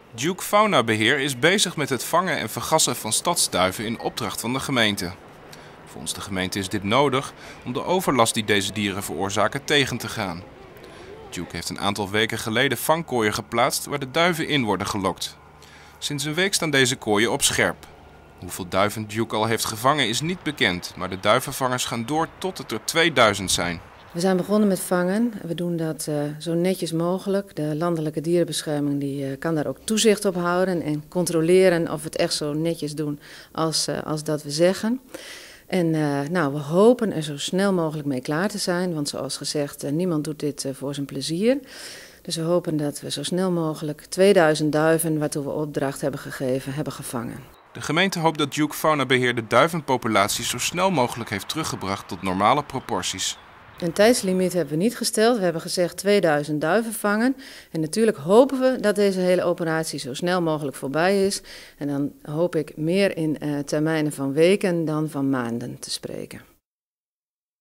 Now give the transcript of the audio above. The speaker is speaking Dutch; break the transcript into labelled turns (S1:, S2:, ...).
S1: Duke Faunabeheer is bezig met het vangen en vergassen van stadsduiven in opdracht van de gemeente. Volgens de gemeente is dit nodig om de overlast die deze dieren veroorzaken tegen te gaan. Duke heeft een aantal weken geleden vangkooien geplaatst waar de duiven in worden gelokt. Sinds een week staan deze kooien op scherp. Hoeveel duiven Duke al heeft gevangen is niet bekend, maar de duivenvangers gaan door tot het er 2000 zijn.
S2: We zijn begonnen met vangen. We doen dat zo netjes mogelijk. De landelijke dierenbescherming die kan daar ook toezicht op houden en controleren of we het echt zo netjes doen als dat we zeggen. En we hopen er zo snel mogelijk mee klaar te zijn, want zoals gezegd, niemand doet dit voor zijn plezier. Dus we hopen dat we zo snel mogelijk 2000 duiven, waartoe we opdracht hebben gegeven, hebben gevangen.
S1: De gemeente hoopt dat Duke Faunabeheer de duivenpopulatie zo snel mogelijk heeft teruggebracht tot normale proporties.
S2: Een tijdslimiet hebben we niet gesteld. We hebben gezegd 2000 duiven vangen. En natuurlijk hopen we dat deze hele operatie zo snel mogelijk voorbij is. En dan hoop ik meer in termijnen van weken dan van maanden te spreken.